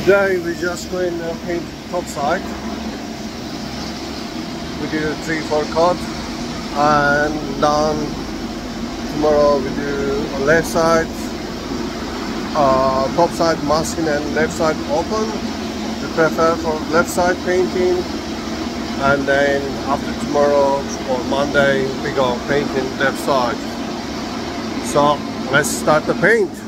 Today we just going to paint top side. We do 3-4 coat, and then tomorrow we do on left side, top side masking and left side open. We prefer for left side painting, and then after tomorrow or Monday we go painting left side. So let's start the paint.